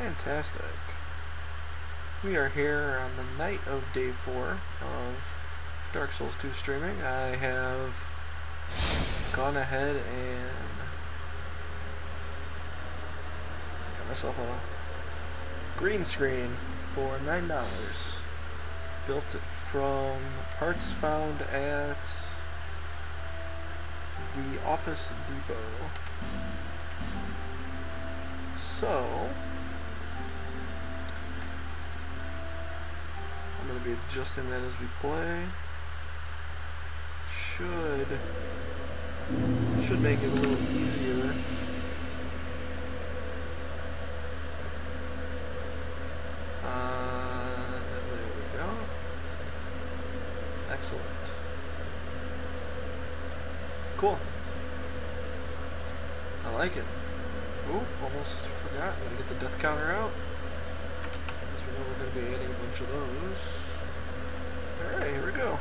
Fantastic. We are here on the night of day 4 of Dark Souls 2 streaming. I have gone ahead and got myself a green screen for $9. Built it from parts found at the Office Depot. So I'm going to be adjusting that as we play. Should make it a little easier. There we go. Excellent. Cool. I like it. Oh, almost forgot. I'm going to get the death counter out. Because we know we're going to be adding a bunch of those. Alright, here we go.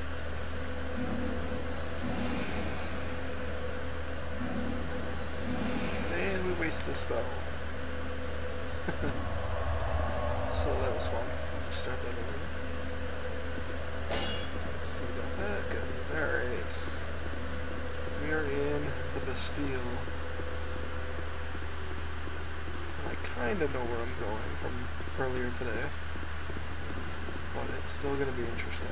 And we waste a spell. So that was fun. I'll just start that over. Still got that. Good. Alright. We are in the Bastille. I kind of know where I'm going from earlier today, but it's still going to be interesting.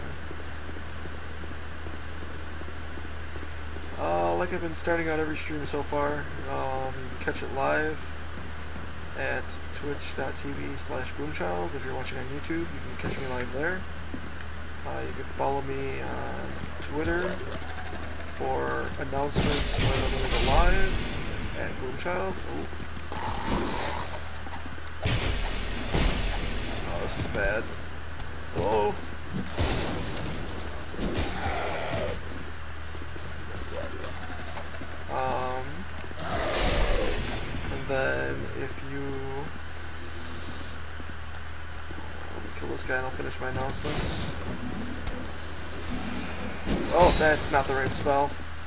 Like I've been starting out every stream so far, you can catch it live at twitch.tv/boomchild. If you're watching on YouTube, you can catch me live there. You can follow me on Twitter for announcements when I'm going to go live. It's at boomchild. Oh, this is bad. Whoa. And then if you let me kill this guy and I'll finish my announcements. Oh, that's not the right spell.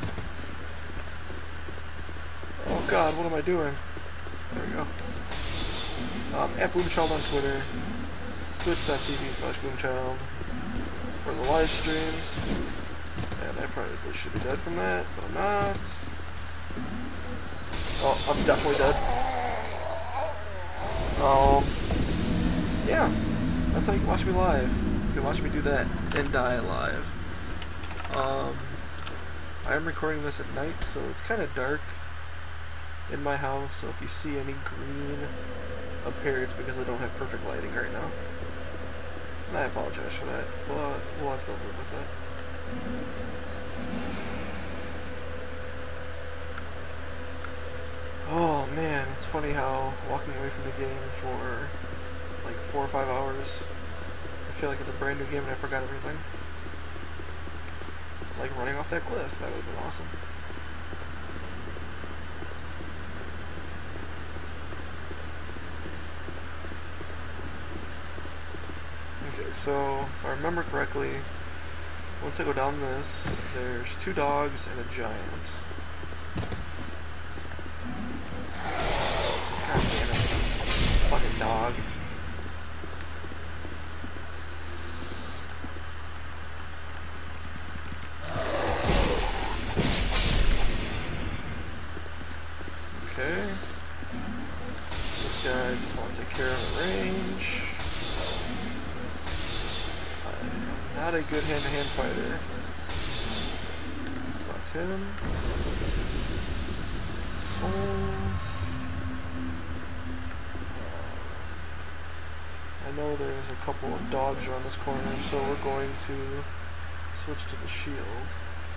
Oh god, what am I doing? There we go. At boomchild on Twitter. Twitch.tv/boomchild for the live streams. And I probably should be dead from that, but I'm not. Oh, I'm definitely dead. Yeah. That's how you can watch me live. You can watch me do that and die live. I am recording this at night, so it's kind of dark in my house, so if you see any green appear, it's because I don't have perfect lighting right now. And I apologize for that, but we'll have to live with it. Oh man, it's funny how walking away from the game for like 4 or 5 hours, I feel like it's a brand new game and I forgot everything. Like running off that cliff, that would have been awesome. Okay, so if I remember correctly, once I go down this, there's 2 dogs and a giant. God damn it. Fucking dog. Okay. This guy I just want to take care of at range. I'm not a good hand-to-hand fighter. So that's him. Souls. I know there's a couple of dogs around this corner, so we're going to switch to the shield.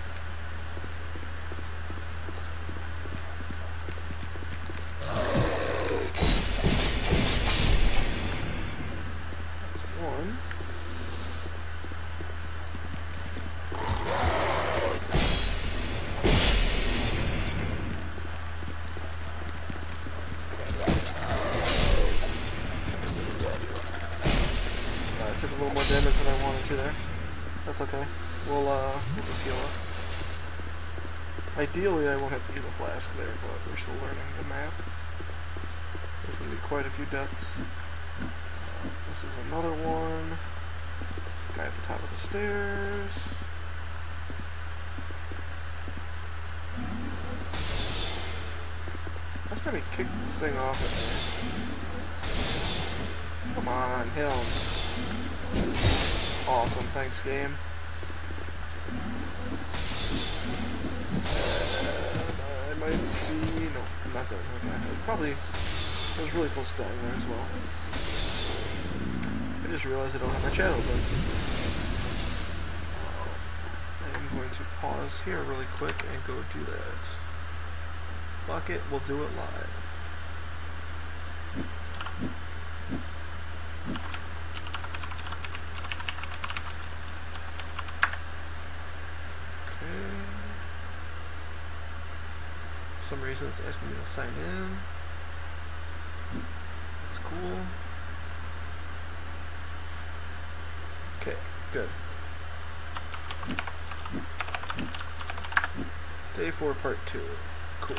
That's one. I took a little more damage than I wanted to there. That's okay. We'll just heal up. Ideally, I won't have to use a flask there, but we're still learning the map. There's going to be quite a few deaths. This is another one. Guy at the top of the stairs. Last time he kicked this thing off at me. Come on, hit him. Awesome, thanks game. I might be... no, I'm not done. Okay, I was really close to dying there as well. I just realized I don't have my chat open. I am going to pause here really quick and go do that. Fuck it, we'll do it live. Okay. For some reason it's asking me to sign in. That's cool. Okay, good. Day 4, part 2. Cool.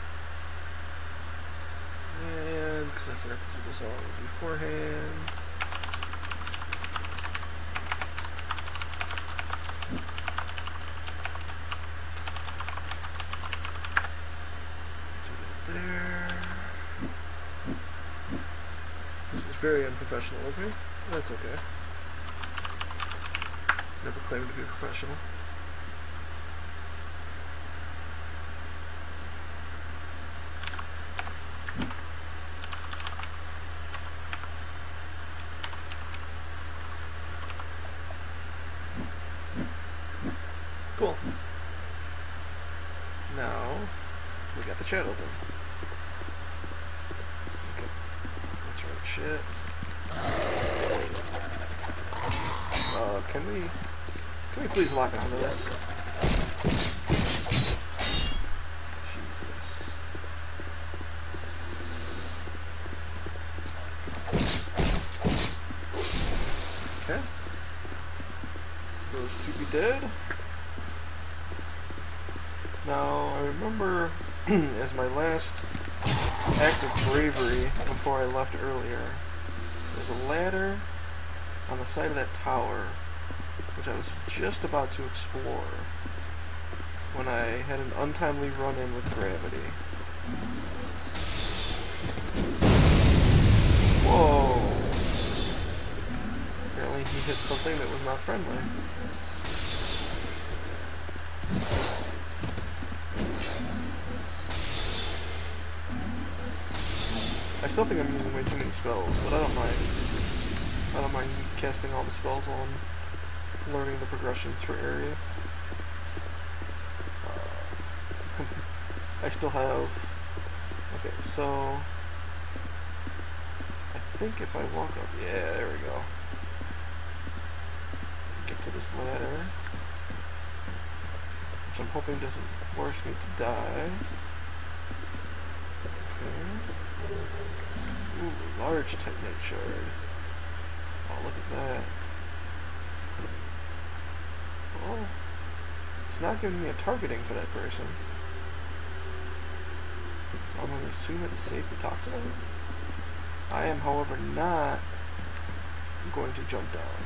And because I forgot to do this all beforehand. Do that there. This is very unprofessional of me. That's okay. Never claimed to be a professional. Cool. Now, we got the chat open. Okay. That's right, shit. Can we please lock onto this? Jesus. Okay. Those two be dead. Now, I remember as my last act of bravery before I left earlier, there's a ladder on the side of that tower, which I was just about to explore when I had an untimely run-in with gravity. Whoa! Apparently he hit something that was not friendly. I still think I'm using way too many spells, but I don't mind. I don't mind casting all the spells while I'm learning the progressions for area. I still have... okay, so... I think if I walk up... yeah, there we go. Get to this ladder. Which I'm hoping doesn't force me to die. Okay. Ooh, large Titanite shard. Oh, look at that. Oh, it's not giving me a targeting for that person. So I'm going to assume it's safe to talk to them. I am, however, not going to jump down.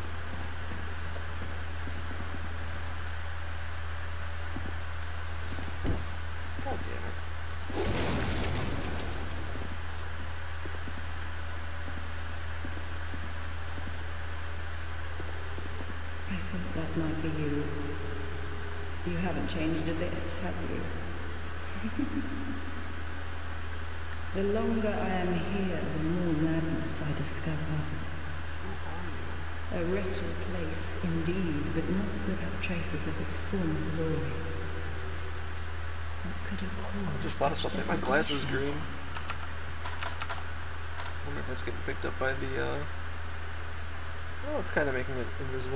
God damn it. That might be you. You haven't changed a bit, have you? The longer I am here, the more madness I discover. A wretched place indeed, but not without traces of its former glory. What could have caused? I just thought of something. My glass is green. I wonder if that's getting picked up by the, oh, it's kind of making it invisible.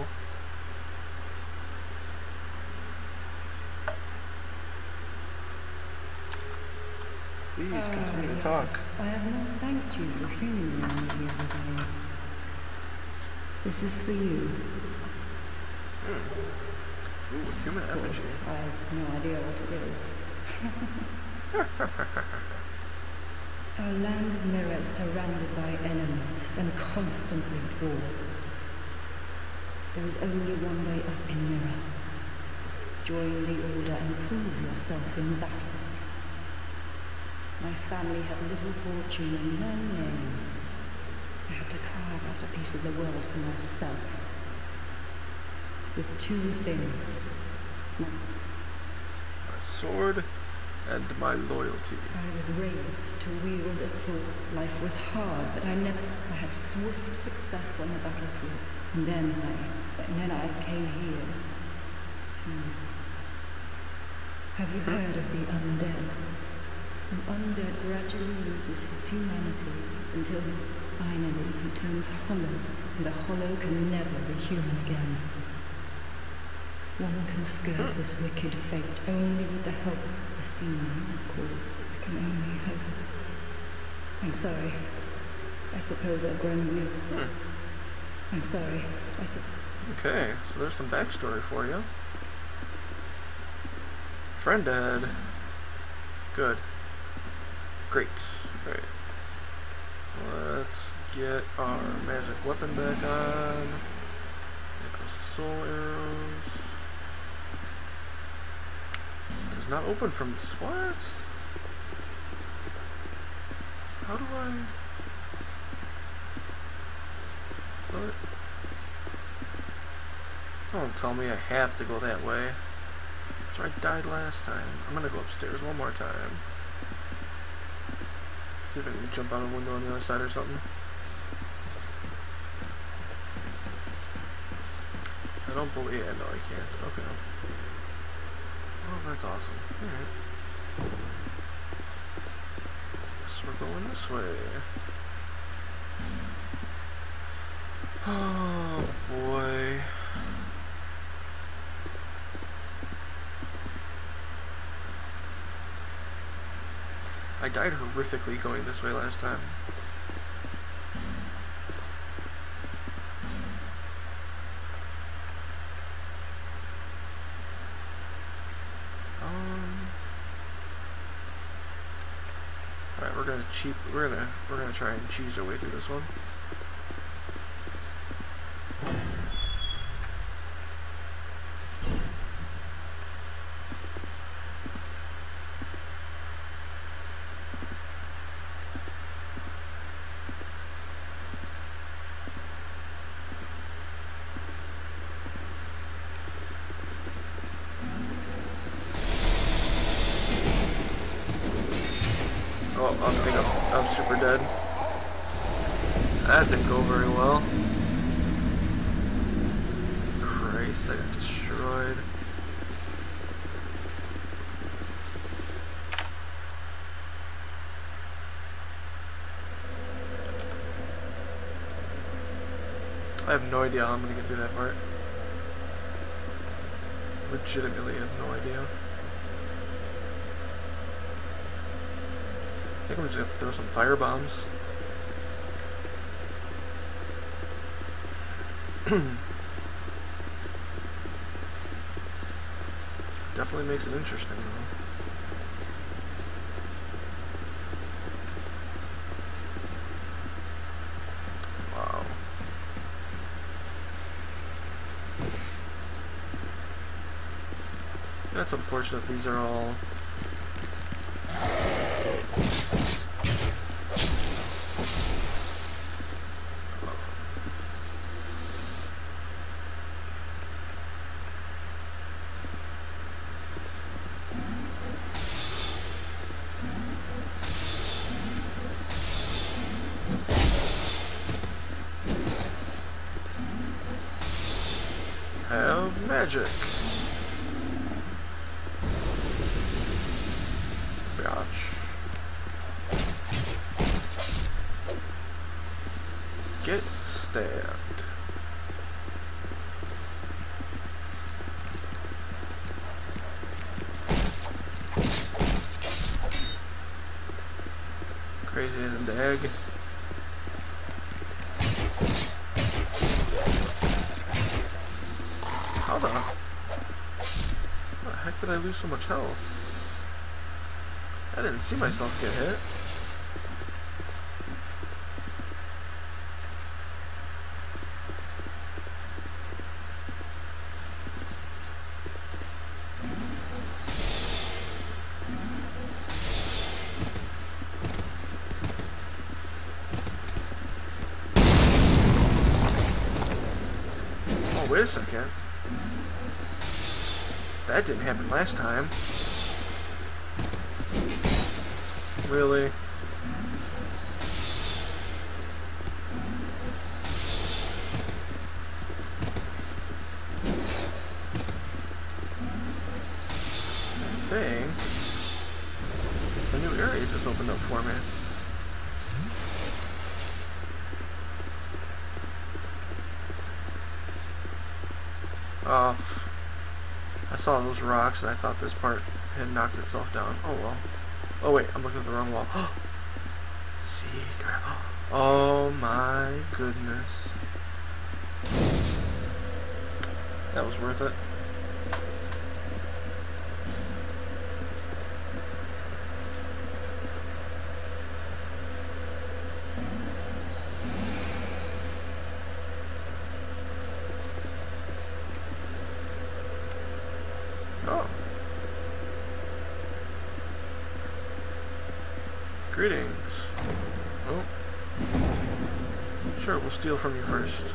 Please continue to talk. I have not thanked you for humoring me the other day. This is for you. Ooh, human effigy. I have no idea what it is. Our land of Mirror is surrounded by enemies and constantly at war. There is only one way up in Mirror. Join the Order and prove yourself in battle. My family had little fortune and no name. I had to carve out a piece of the world for myself. With two things. My sword and my loyalty. I was raised to wield a sword. Life was hard, but I had swift success on the battlefield. And then I came here to... Have you heard of the undead? An undead gradually loses his humanity until finally he turns hollow, and a hollow can never be human again. One can skirt this wicked fate only with the help of the senior called I can only hope. I'm sorry. I suppose I've grown weak. I'm sorry. Okay, so there's some backstory for you. Friend dead. Good. Great. Alright. Let's get our magic weapon back on. There goes the soul arrows. Does not open from this. What? How do I... What? Don't tell me I have to go that way. So I died last time. I'm gonna go upstairs one more time. See if I can jump out a window on the other side or something. I don't believe... Yeah, no, I can't. Okay. Oh, that's awesome. Alright. Guess we're going this way. Oh, boy. I died horrifically going this way last time. Alright, we're gonna try and cheese our way through this one. Oh, I think I'm super dead. That didn't go very well. Christ, I got destroyed. I have no idea how I'm gonna get through that part. Legitimately have no idea. I think I'm just gonna have to throw some fire bombs. Definitely makes it interesting though. Wow. That's unfortunate. These are all... have magic. Gotch. Get stabbed. Crazy as a dag. How the heck did I lose so much health? I didn't see myself get hit. Oh, wait a second. That didn't happen last time. Really? I think a new area just opened up for me. I saw those rocks and I thought this part had knocked itself down. Oh well. Oh wait, I'm looking at the wrong wall. Secret. Oh my goodness. That was worth it. Oh. Greetings. Oh. Sure, we'll steal from you first.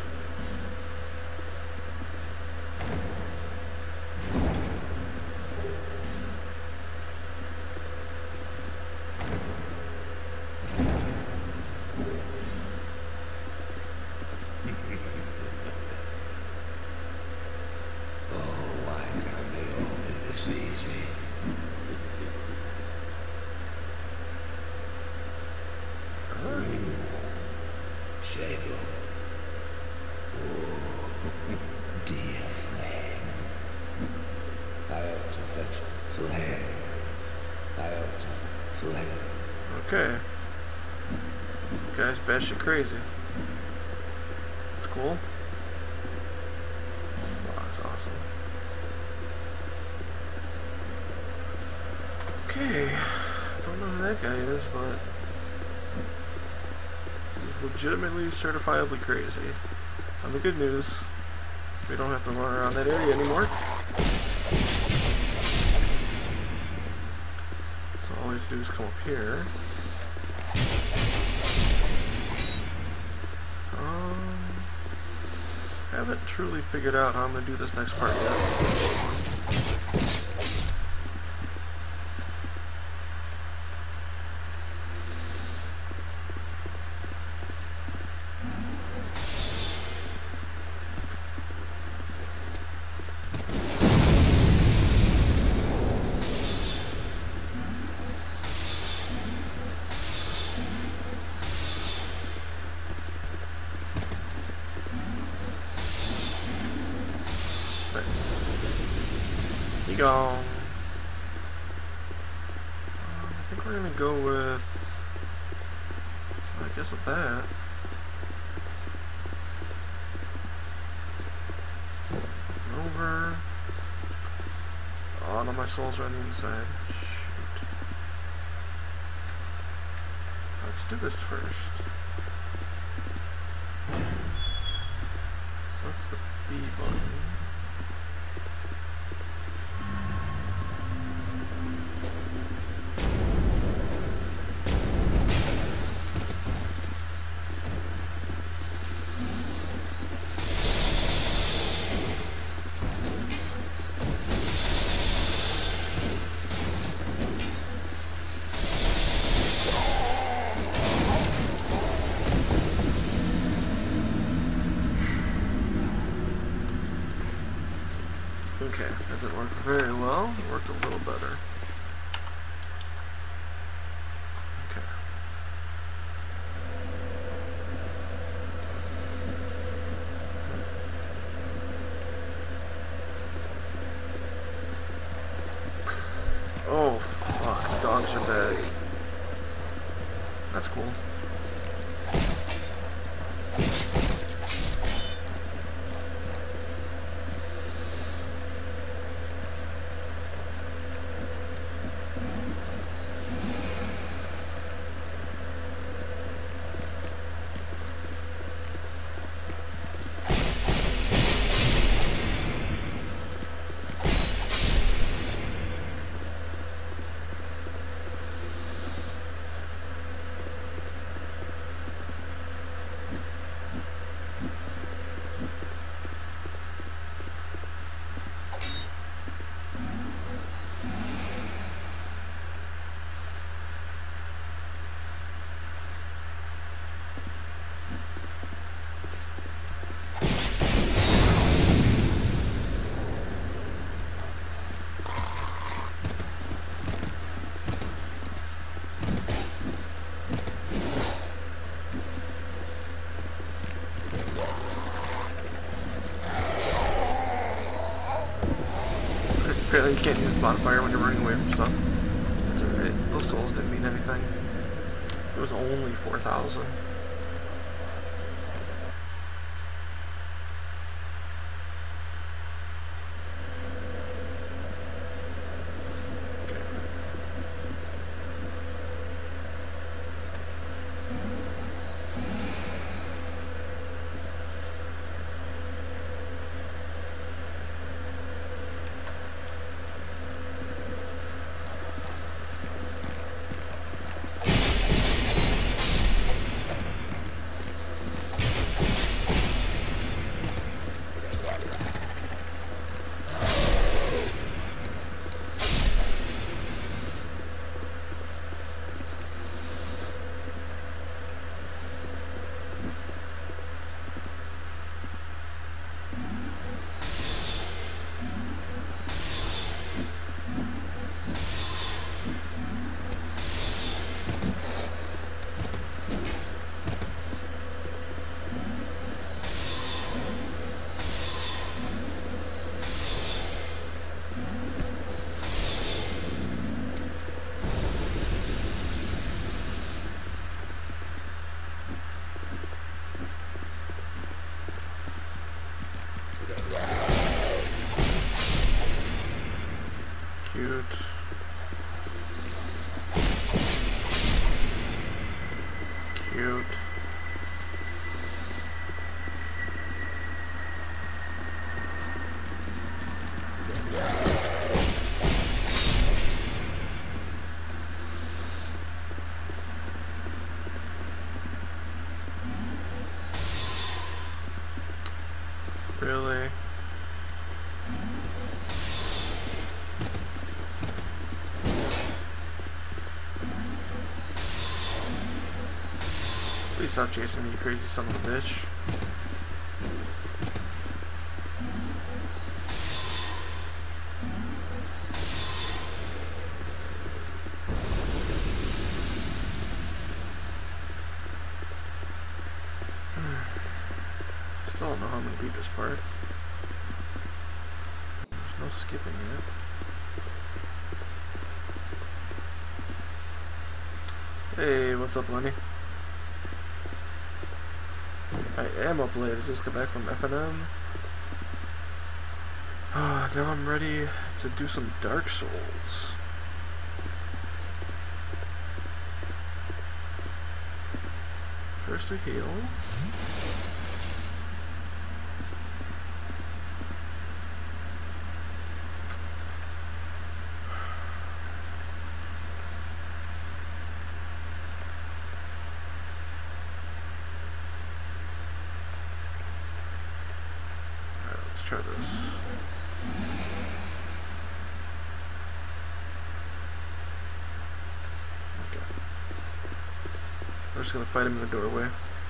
Okay. Guy's batshit crazy. That's cool. That's awesome. Okay. Don't know who that guy is, but he's legitimately certifiably crazy. And the good news, we don't have to run around that area anymore. So all we have to do is come up here. I haven't truly figured out how I'm going to do this next part yet. Be gone. I think we're gonna go with, I guess with that. Over. Oh, no, my souls are on the inside. Shoot. Let's do this first. So that's the B button. Okay, that didn't work very well. It worked a little better. Okay. Oh, fuck. Dogs are back. That's cool. Apparently you can't use the bonfire when you're running away from stuff. That's alright. Those souls didn't mean anything. It was only 4,000. Cute. Cute. Really? Please stop chasing me, you crazy son of a bitch. Still don't know how I'm gonna beat this part. There's no skipping it. Hey, what's up, Lenny? I am up late. I just got back from F&M. Now I'm ready to do some Dark Souls. First we heal. Try this. Okay. We're just gonna fight him in the doorway.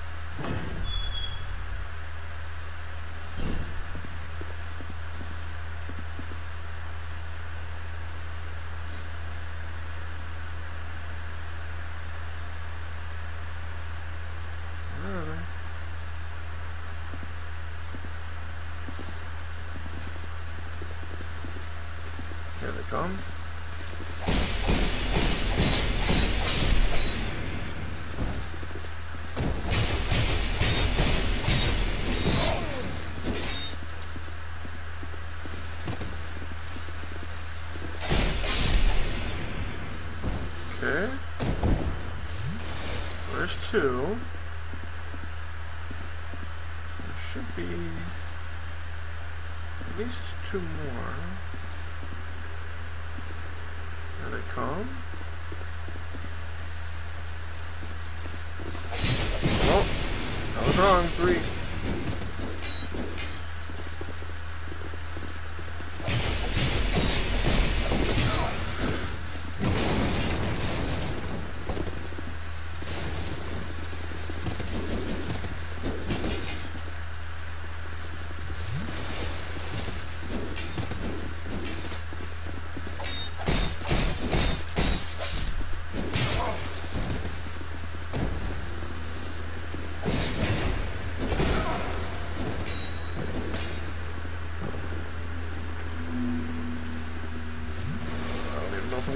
Here they come. Okay. There's two. There should be at least two more. There they come. Oh, I was wrong. 3.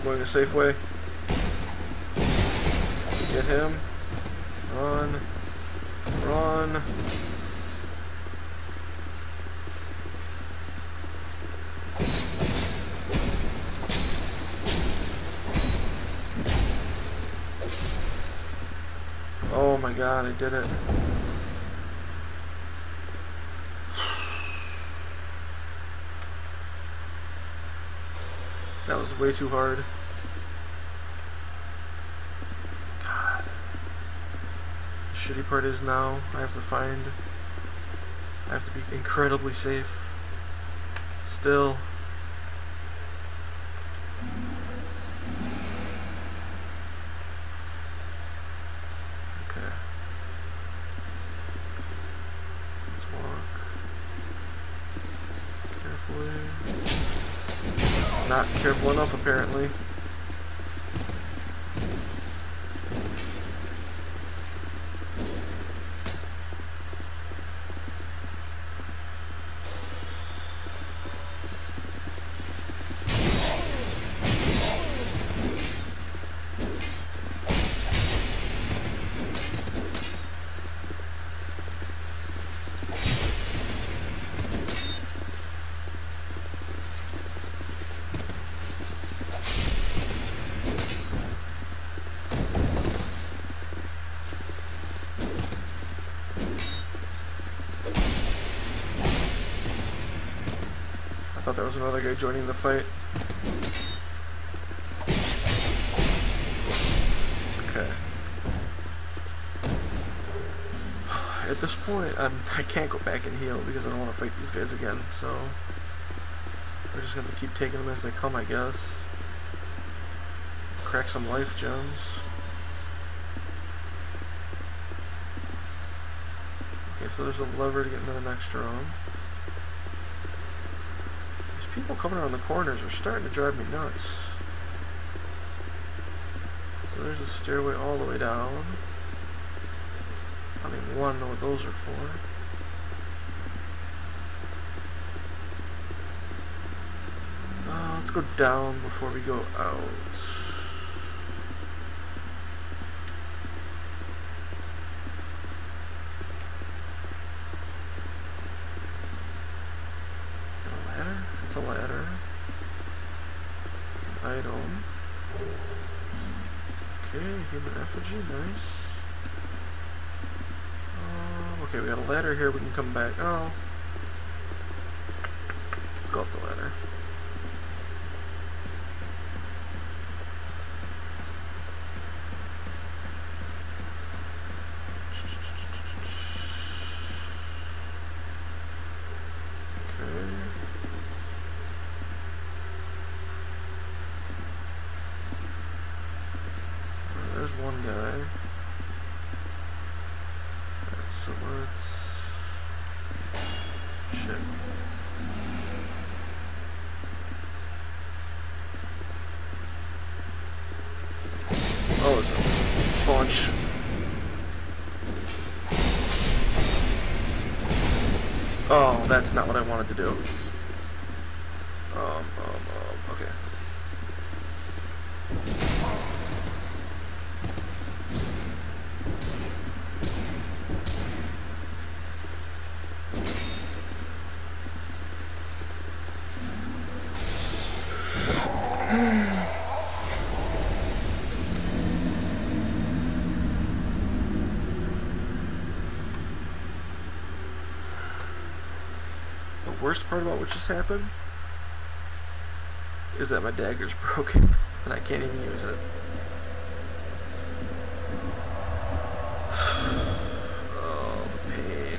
going a safe way. Get him. Run. Run. Oh my god, I did it. That was way too hard. God. The shitty part is now I have to be incredibly safe. Still. Okay. Let's walk. Carefully. Not careful enough, apparently. I thought that was another guy joining the fight. Okay. At this point, I can't go back and heal because I don't want to fight these guys again, so we're just going to keep taking them as they come, I guess. Crack some life gems. Okay, so there's a lever to get into the next room. These people coming around the corners are starting to drive me nuts. So there's a stairway all the way down. I don't even want to know what those are for. Let's go down before we go out. Is it a ladder? It's a ladder. It's an item. Okay, human effigy, nice. Okay, we got a ladder here, we can come back. Oh. Let's go up the ladder. Okay. There's one guy. So let's... Shit. Oh, there's a bunch. Oh, that's not what I wanted to do. Okay. The worst part about what just happened is that my dagger's broken and I can't even use it. Oh, the pain.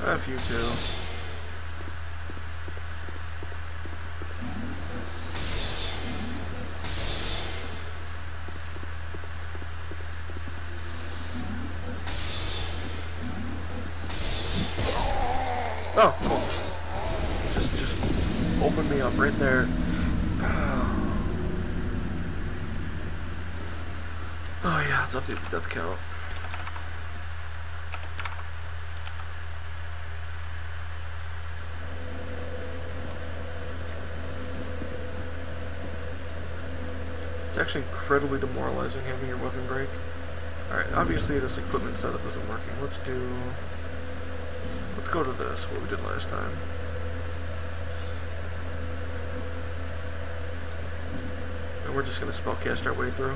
A few too. Oh, cool. Just open me up right there. Oh yeah, let's update the death count. It's actually incredibly demoralizing having your weapon break. Alright, obviously this equipment setup isn't working. Let's go to this, what we did last time. And we're just going to spellcast our way through.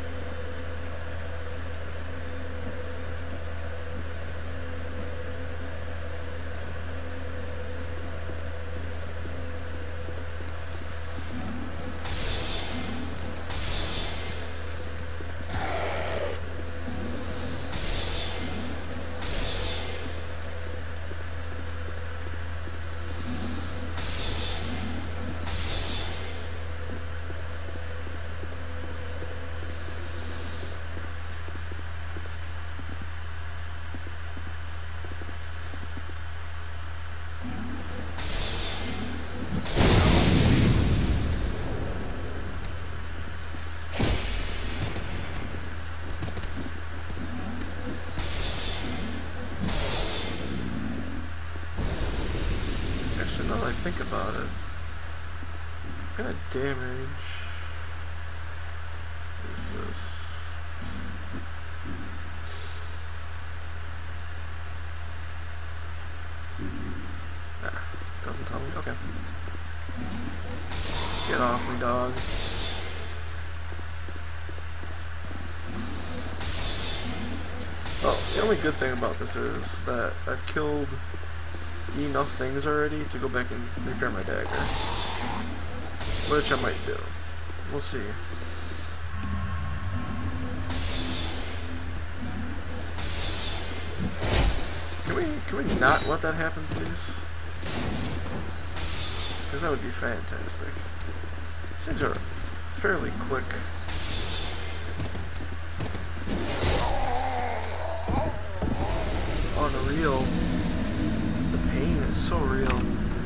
Actually, now that I think about it, what kind of damage is this? Ah, doesn't tell me. Okay. Get off me, dog. Well, the only good thing about this is that I've killed enough things already to go back and repair my dagger. Which I might do. We'll see. Can we not let that happen, please? Because that would be fantastic. These things are fairly quick. This is unreal. The pain is so real.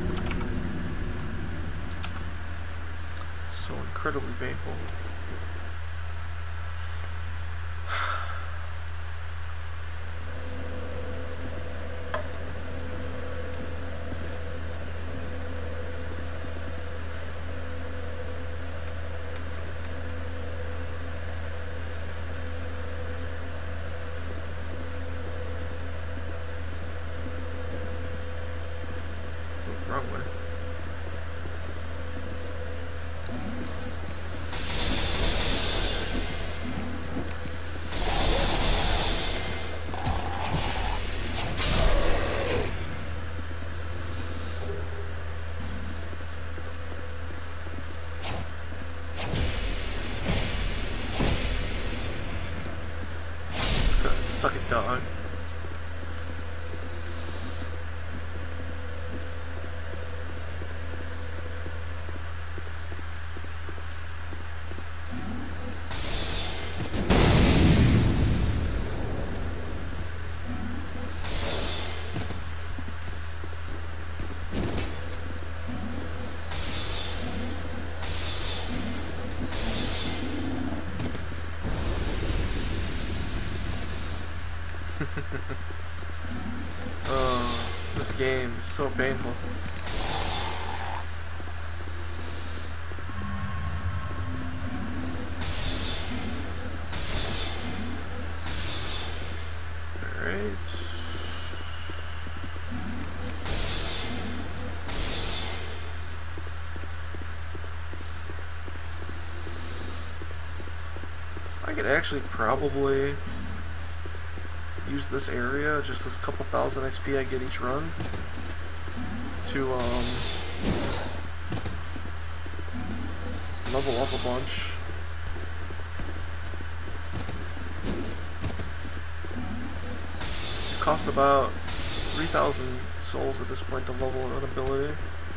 So incredibly painful. Wrong way. Suck it, dog. Oh, this game is so painful. Alright. I could actually probably use this area, just this couple thousand XP I get each run, to level up a bunch. It costs about 3,000 souls at this point to level an ability.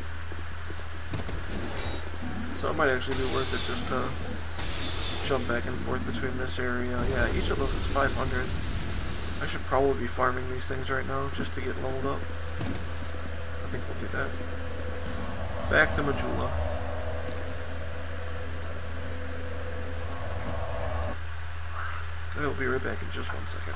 So it might actually be worth it just to jump back and forth between this area. Yeah, each of those is 500. I should probably be farming these things right now just to get leveled up. I think we'll do that. Back to Majula. I'll be right back in just 1 second.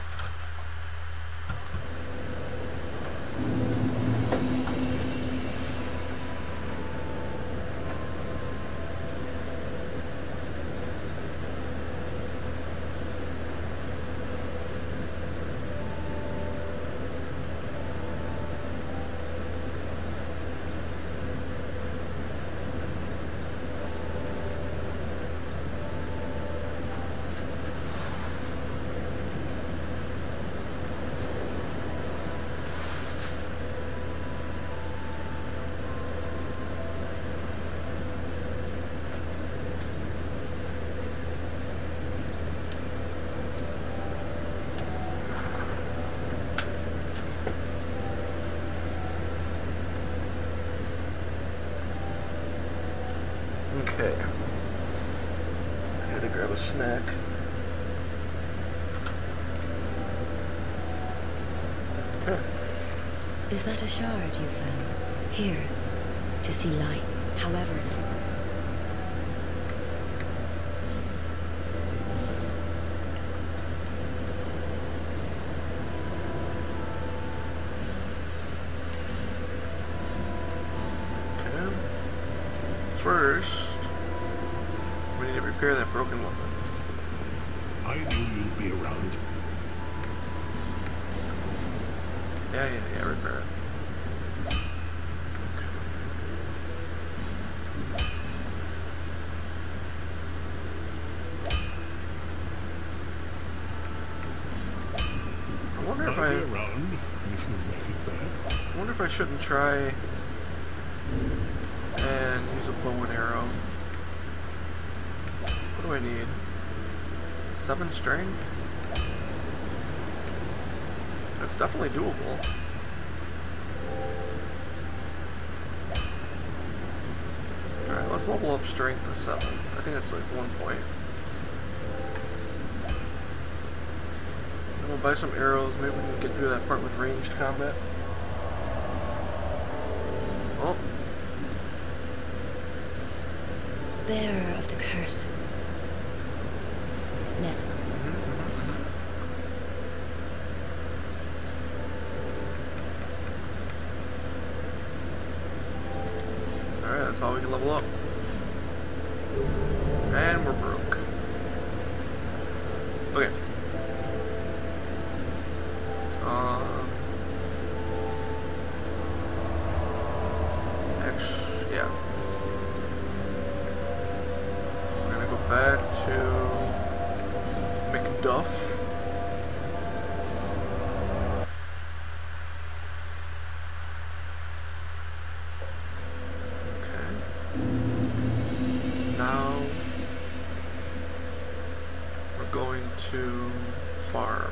Okay. I had to grab a snack. Okay. Is that a shard you found? Here, to see light, however. Okay. First, we need to repair that broken weapon. I knew you'd be around. Yeah, repair it. I wonder if I'll be around if you make it back. I wonder if I shouldn't try and use a bow and arrow. What do I need? 7 strength? That's definitely doable. Alright, let's level up strength to 7. I think that's like 1 point. And we'll buy some arrows. Maybe we can get through that part with ranged combat. Oh. Bearer of the curse. Nestle. Alright, that's how we can level up. And we're broke. Okay. Yeah. We're gonna go back to McDuff. Now we're going to farm.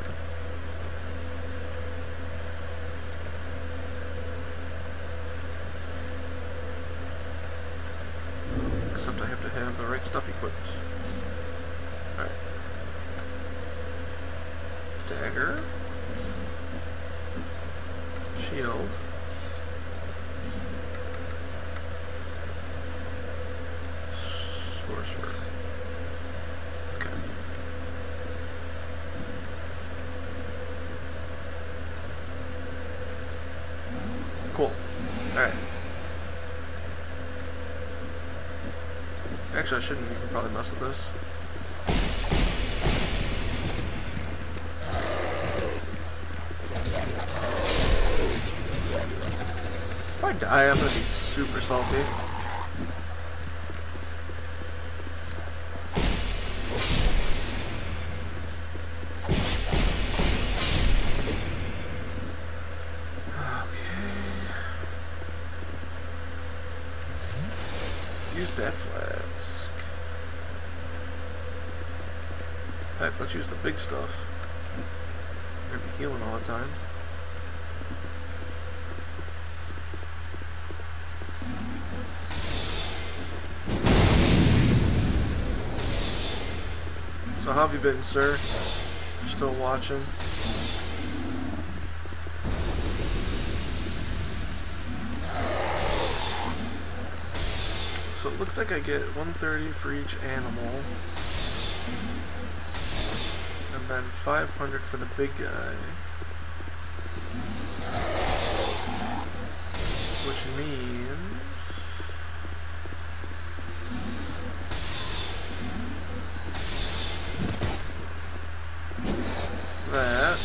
Except I have to have the right stuff equipped. Alright. Dagger. Shield. Sorcerer. Okay. Cool. Alright. Actually, I shouldn't even probably mess with this. If I die, I'm gonna be super salty. Use that flask. Heck, let's use the big stuff. We're gonna be healing all the time. how have you been, sir? You're still watching? So it looks like I get 130 for each animal. And then 500 for the big guy. Which means that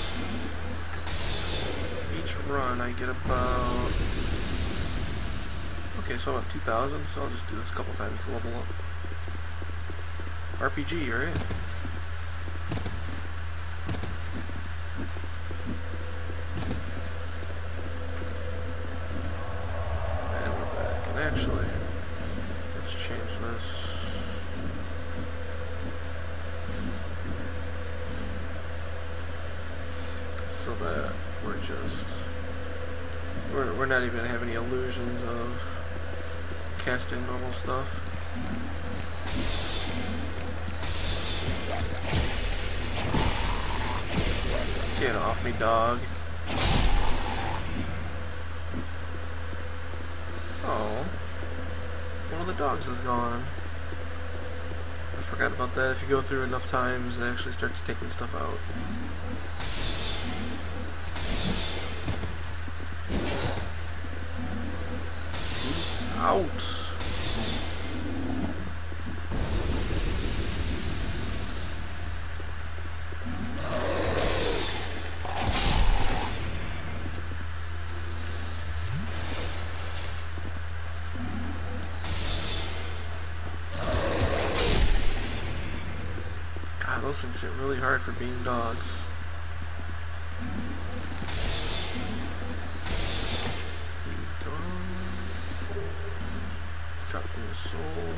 each run I get about, okay, so about 2,000, so I'll just do this a couple times to level up. RPG, right? And we're back. And actually, let's change this. So that we're not even gonna have any illusions of casting normal stuff. Get off me, dog. Oh, one of the dogs is gone. I forgot about that. If you go through enough times, it actually starts taking stuff out. Peace out. God, those things hit really hard for being dogs. Drop me a soul.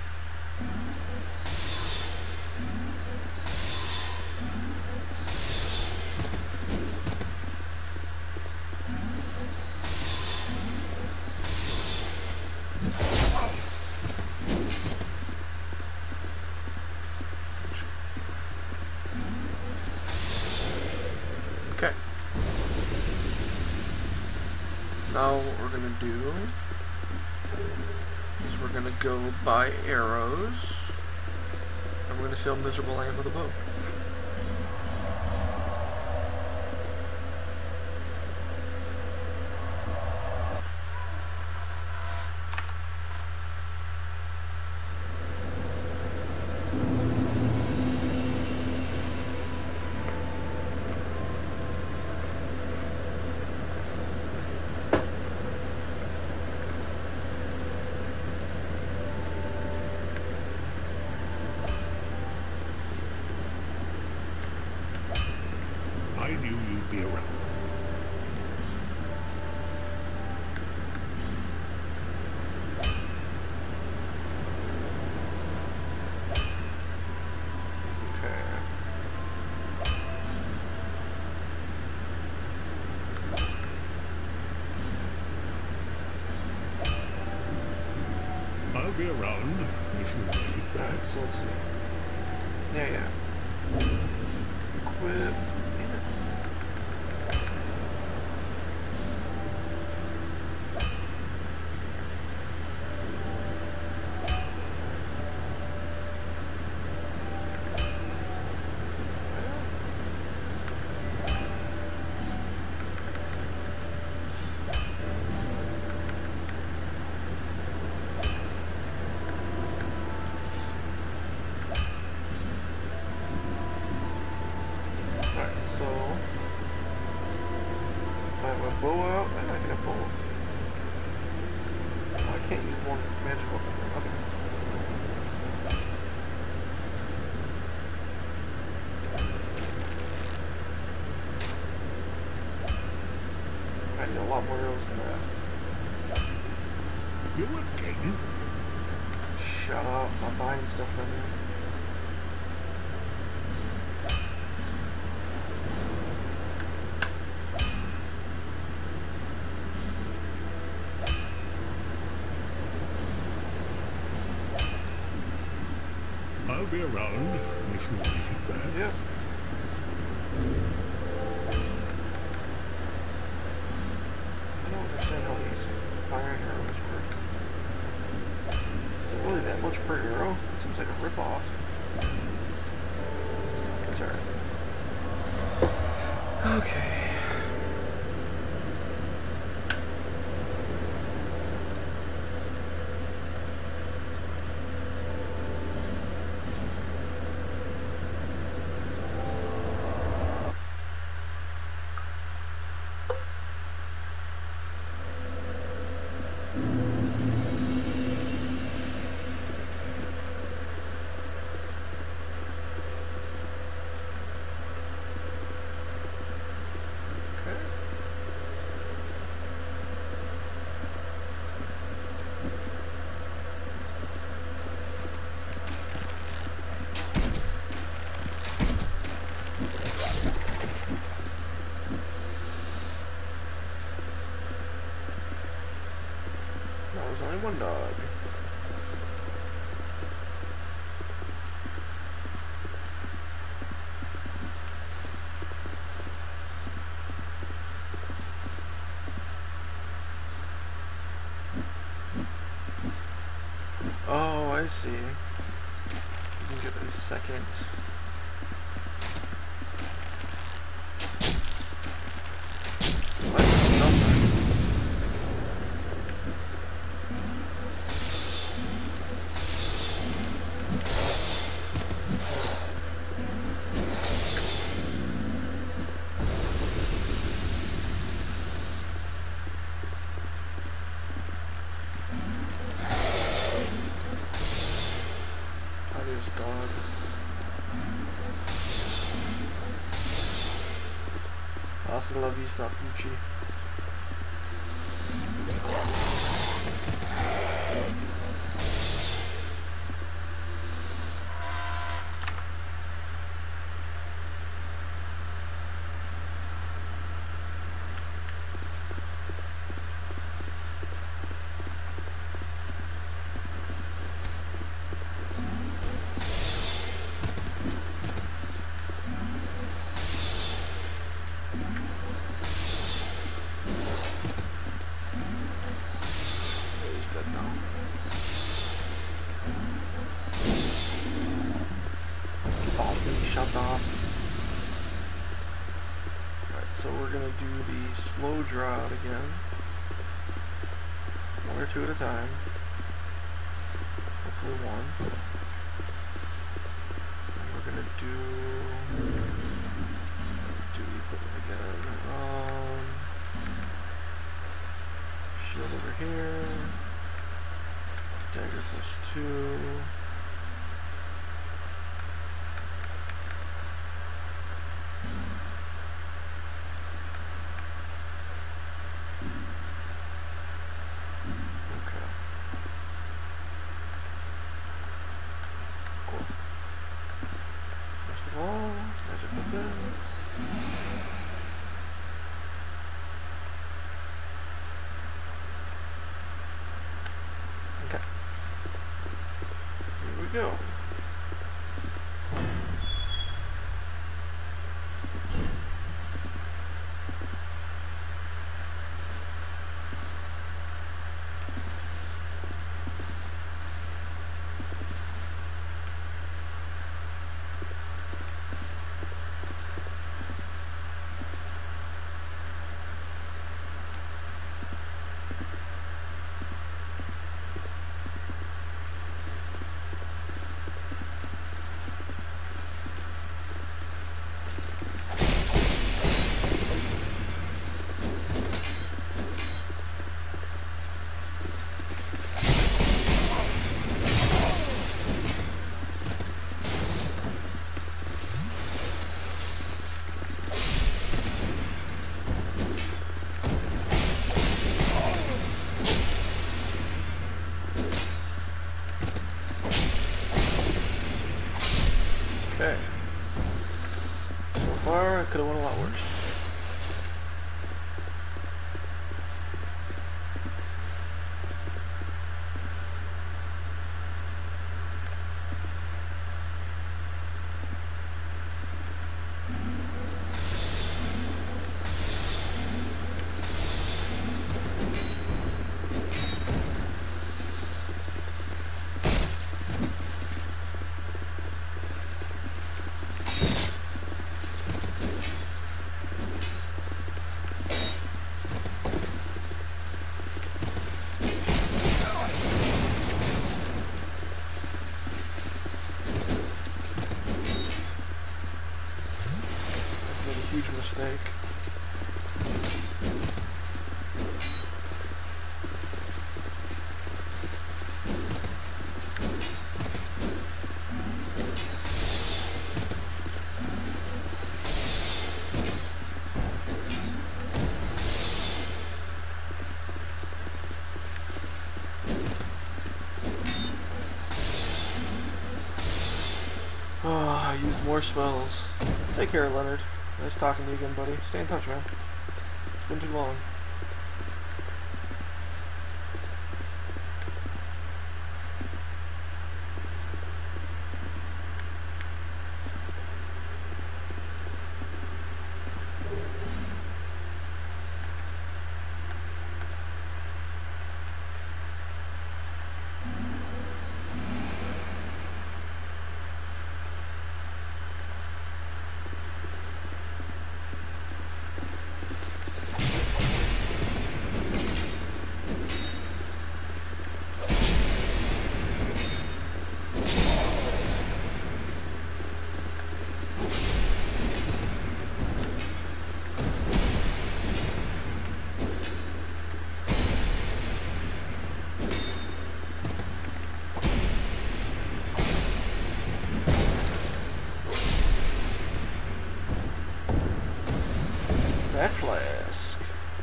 Okay. Now what we're gonna do is we're gonna go buy arrows, and we're gonna see how miserable I am with a bow. I knew you'd be around. I'll be around if you need that. So let's see. Yeah. Equip. Damn it. Alright, so if I have my bow out, then I can have both. Oh, I can't use one magic weapon. Okay. I need a lot more arrows than that. You okay? Shut up, I'm buying stuff from you. I'll be around if you need Yep. I don't understand how these iron arrows work. Is it really that much per arrow? It seems like a ripoff. That's alright. Okay. There's only one dog. Oh, I see. You can get a second. What? Nothing. Adios, dog. Hasta la vista, Pucci. He's dead now. Get off me, shut up. Alright, so we're gonna do the slow draw out again. One or two at a time. Hopefully one. And we're gonna do the equipment again. Shield over here. Dagger +2. Okay. Cool. First of all, magic weapon. Okay. Here we go. Okay. So far, I could have won a lot worse. mistake. Oh, I used more spells. Take care, Leonard. Nice talking to you again, buddy. Stay in touch, man. It's been too long. That flask.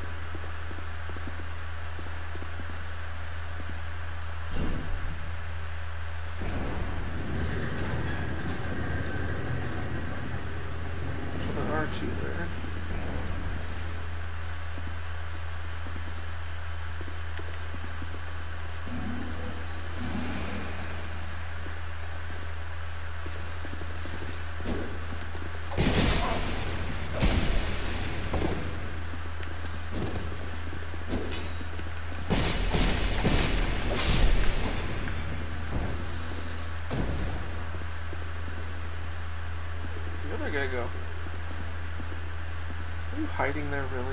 So there are two there. Where'd the other guy go? Are you hiding there, really?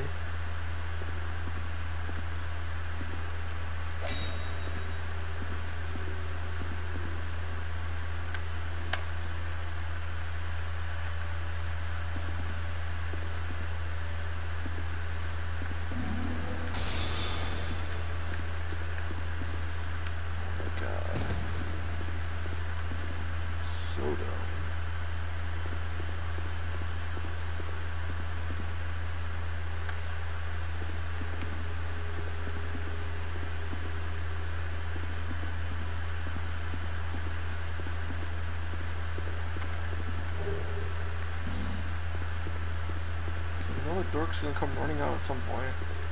Dork's gonna come running out at some point.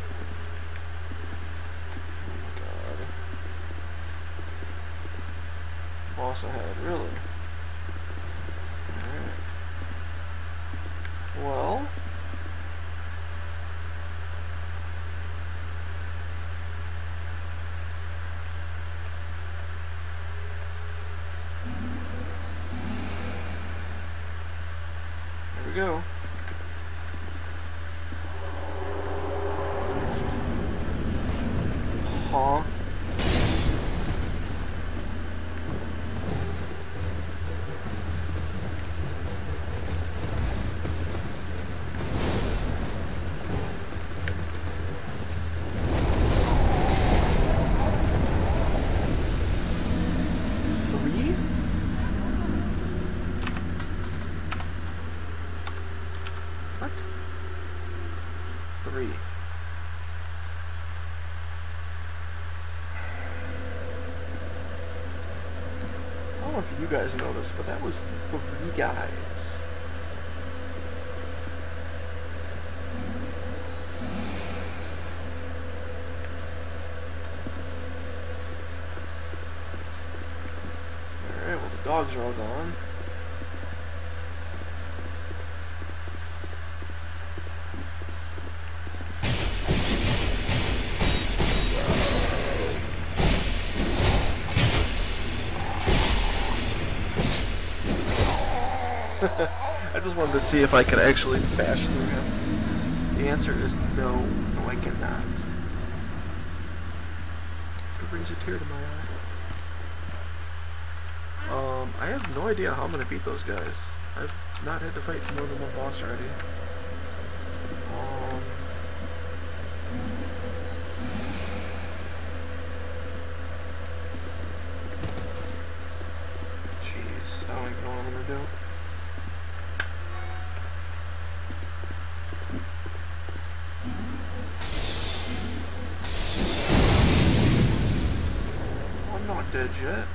Oh my god. Boss ahead, really? Alright. Well. Here we go. Huh? Three? What? Three. I don't know if you guys noticed, but that was 3 guys. Alright, well the dogs are all gone. I just wanted to see if I could actually bash through him. The answer is no. No, I cannot. It brings a tear to my eye. I have no idea how I'm gonna beat those guys. I've not had to fight more than one boss already. Jeez, I don't even know what I'm gonna do. I'm not dead yet.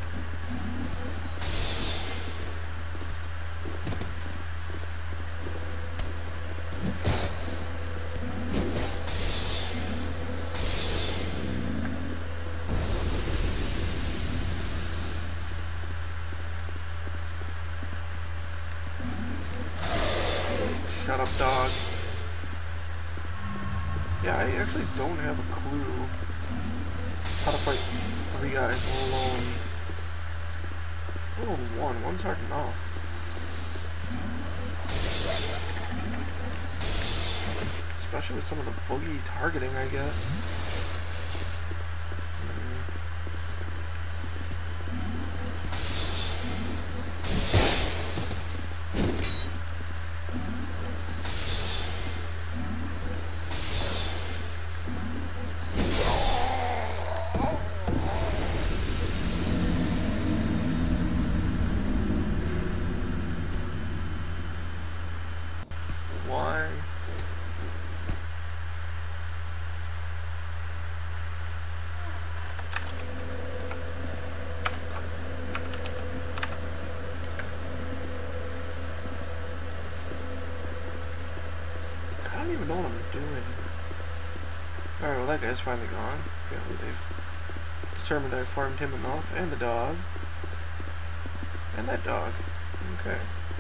Shut up, dog. Yeah, I actually don't have a clue how to fight 3 guys alone. Oh, one's hard enough. Especially with some of the boogie targeting I get. Why? I don't even know what I'm doing. Alright, well that guy's finally gone. Apparently they've determined I farmed him enough, and the dog. And that dog. Okay.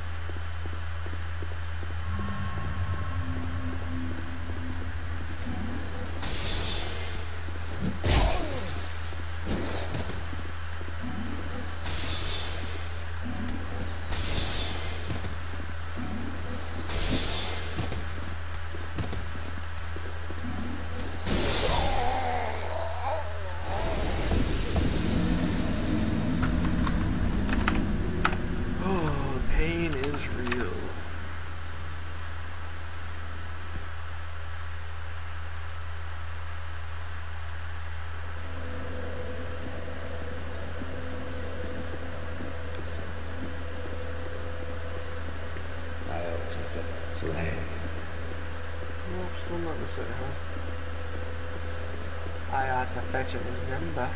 Oh, pain is real. I ought to play. Nope, still nothing to say, huh? I ought to fetch a new number.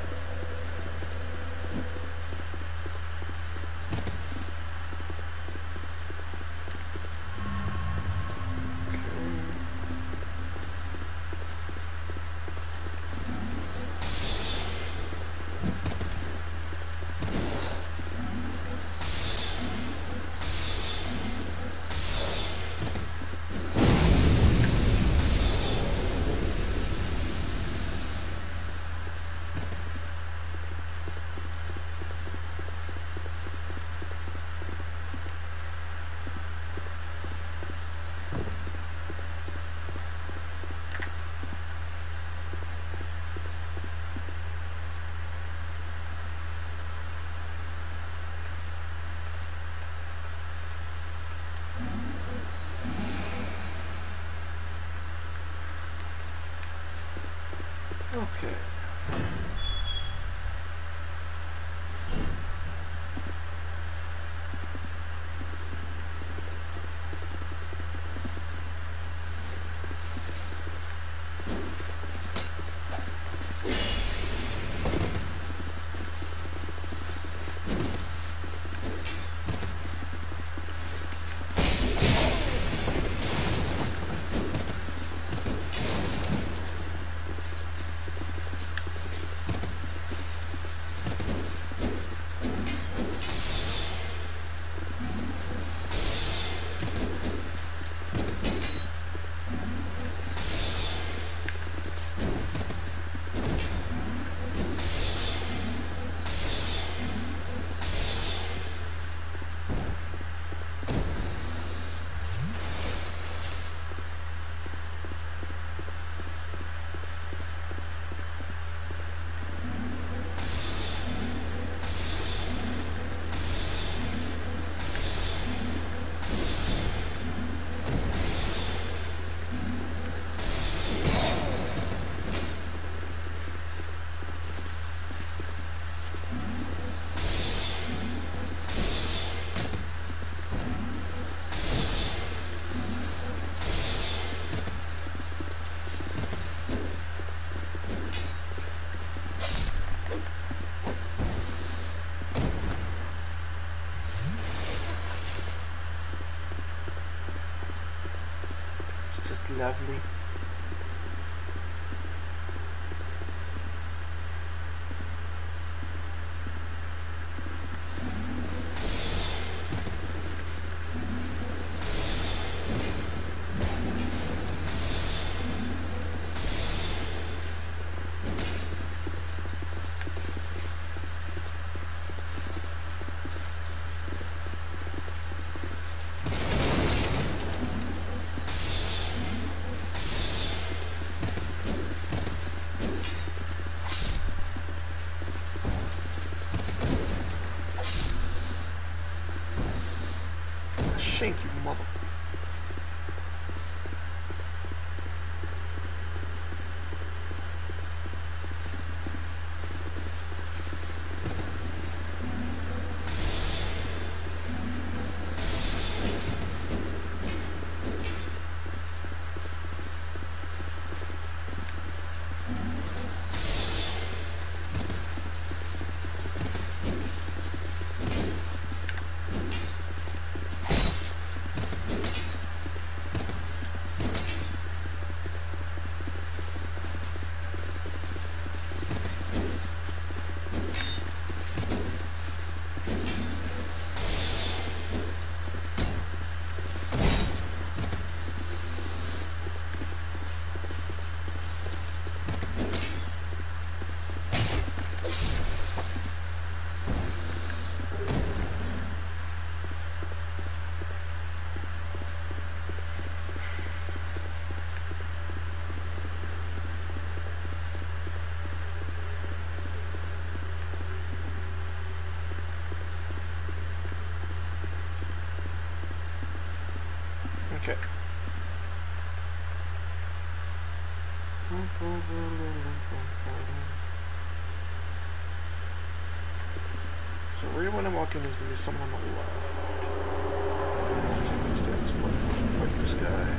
Okay. It's lovely. Shank you, motherfucker. Okay. So right when I walk in, there's gonna be someone on the left. Let's see if I can stay on this platform and fight this guy.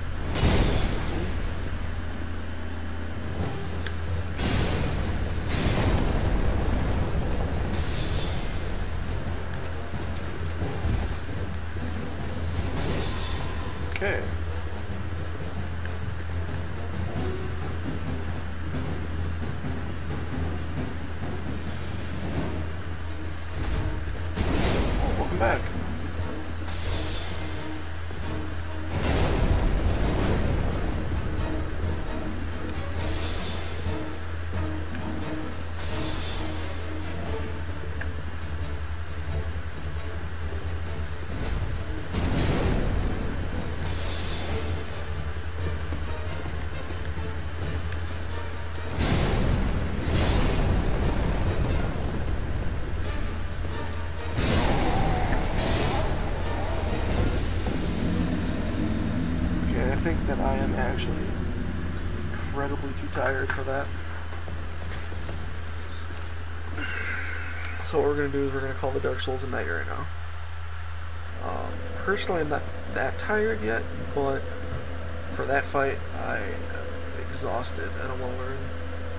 Okay. Oh, welcome back. I think that I am actually incredibly too tired for that. So what we're going to do is we're going to call the Dark Souls a night right now. Personally, I'm not that tired yet, but for that fight, I am exhausted. I don't want to learn...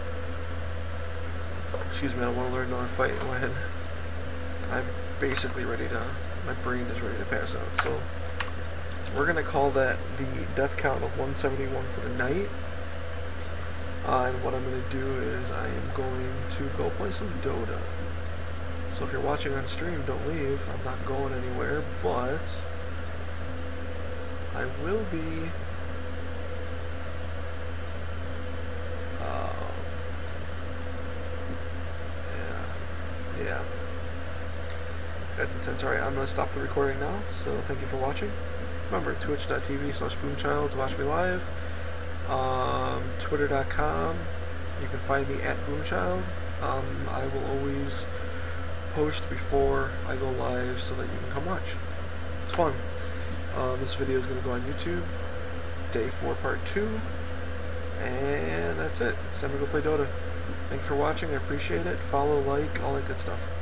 Excuse me, I don't want to learn another fight when I'm basically ready to... My brain is ready to pass out, so... We're going to call that the death count of 171 for the night. And what I'm going to do is I am going to go play some Dota. So if you're watching on stream, don't leave. I'm not going anywhere, but I will be... Yeah. That's intense. Alright, I'm going to stop the recording now, so thank you for watching. Remember, twitch.tv/boomchild to watch me live. Twitter.com. You can find me at boomchild. I will always post before I go live so that you can come watch. It's fun. This video is going to go on YouTube. Day 4, Part 2. And that's it. It's time to go play Dota. Thanks for watching. I appreciate it. Follow, like, all that good stuff.